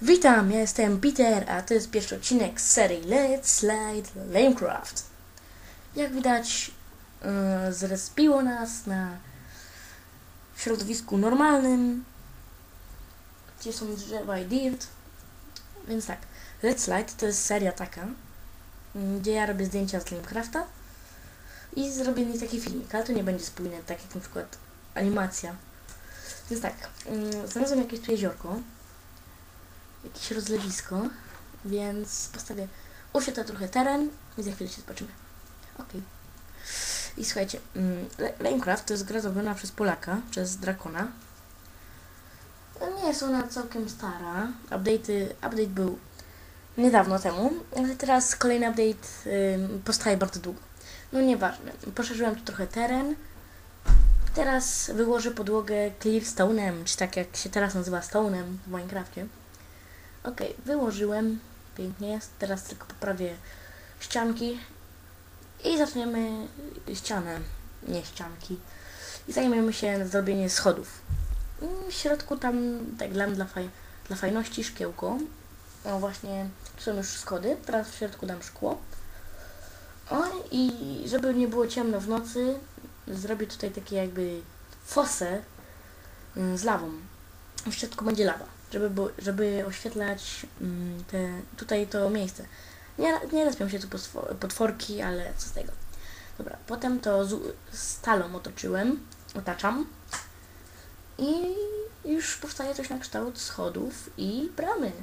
Witam, ja jestem Peter, a to jest pierwszy odcinek z serii Let's Slide Lamecraft. Jak widać, zrespiło nas na środowisku normalnym, gdzie są drzewa i dirt. Więc tak, Let's Slide to jest seria taka, gdzie ja robię zdjęcia z Lamecrafta i zrobię nie taki filmik, ale to nie będzie spójne, tak jak na przykład animacja. Więc tak, znalazłem jakieś tu jeziorko, jakieś rozlewisko, więc postawię, oświetlę trochę teren i za chwilę się zobaczymy. Okej. I słuchajcie, Lamecraft to jest gra zrobiona przez Polaka, przez Drakona. Nie jest ona całkiem stara. Update był niedawno temu, ale teraz kolejny update powstaje bardzo długo. No nieważne, poszerzyłem tu trochę teren. Teraz wyłożę podłogę clearstone'em, czy tak jak się teraz nazywa stone'em w Minecrafcie. Okej, wyłożyłem, pięknie jest, teraz tylko poprawię ścianki i zaczniemy ścianę, nie ścianki, i zajmiemy się zrobieniem schodów. W środku tam, tak dla fajności, szkiełko. No właśnie, tu są już schody, teraz w środku dam szkło. O, i żeby nie było ciemno w nocy, zrobię tutaj takie jakby fosę z lawą. W środku będzie lawa, żeby oświetlać tutaj to miejsce. Nie respią się tu potworki, ale co z tego. Dobra, potem to stalą otaczam i już powstaje coś na kształt schodów i bramy.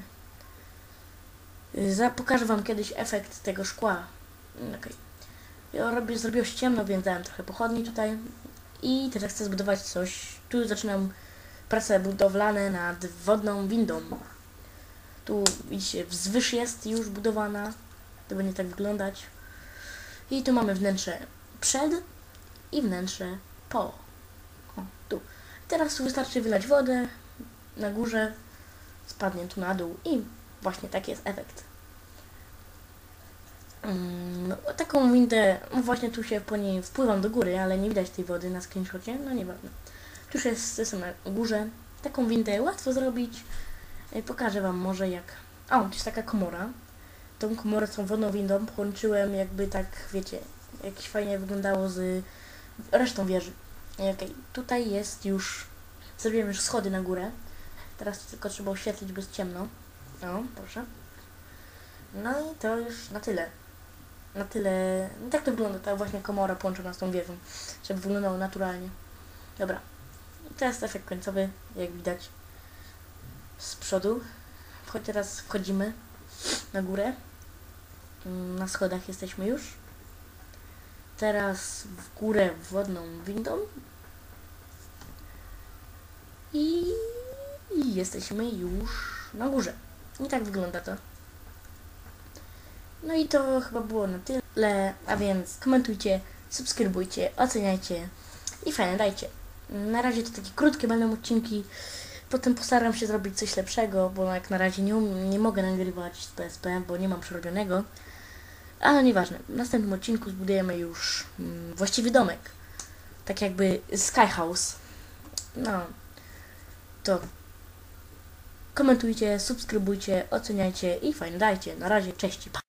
Pokażę wam kiedyś efekt tego szkła. Okay. Ja zrobiło się ciemno, więc dałem trochę pochodni tutaj i teraz chcę zbudować coś. Tu zaczynam prace budowlane nad wodną windą. Tu widzicie, wzwyż jest już budowana. To będzie tak wyglądać. I tu mamy wnętrze przed i wnętrze po. O, tu. Teraz tu wystarczy wylać wodę na górze, spadnie tu na dół i właśnie taki jest efekt. Taką windę, właśnie tu się po niej wpływam do góry, ale nie widać tej wody na screenshocie, no nieważne. Tu już jestem na górze. Taką windę łatwo zrobić. Pokażę wam może jak... O, to jest taka komora. Tą komorę z tą wodną windą połączyłem jakby tak, wiecie, jakś fajnie wyglądało z resztą wieży. Okay. Tutaj jest już... Zrobiłem już schody na górę. Teraz tylko trzeba oświetlić, bo jest ciemno. O, proszę. No i to już na tyle. No tak to wygląda ta właśnie komora połączona z tą wieżą, żeby wyglądało naturalnie. Dobra. To jest efekt końcowy, jak widać z przodu. Teraz wchodzimy na górę. Na schodach jesteśmy już. Teraz w górę wodną windą. I jesteśmy już na górze. I tak wygląda to. No i to chyba było na tyle, a więc komentujcie, subskrybujcie, oceniajcie i fajnie dajcie. Na razie to takie krótkie będą odcinki, potem postaram się zrobić coś lepszego, bo jak na razie nie mogę nagrywać z PSP, bo nie mam przerobionego, ale nieważne. W następnym odcinku zbudujemy już właściwy domek, tak jakby Sky House. No, to komentujcie, subskrybujcie, oceniajcie i fajnie dajcie. Na razie, cześć.